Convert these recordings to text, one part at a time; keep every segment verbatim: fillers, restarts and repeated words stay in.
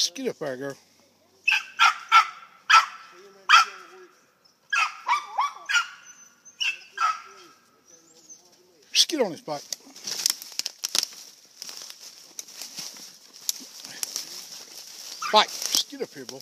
Get up there, girl. Get on his bike. Bike. Get up here, boy.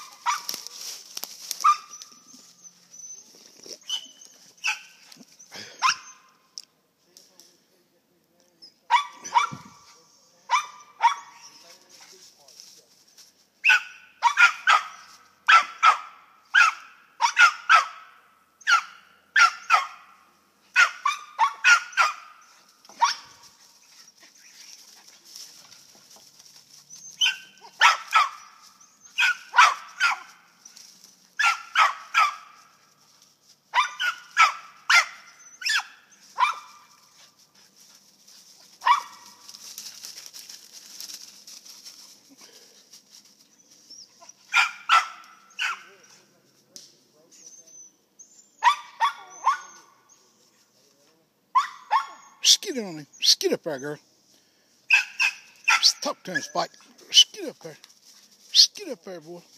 Skid on him. Skid up there, girl. Talk to him, Spike. Skid up there. Skid up there, boy.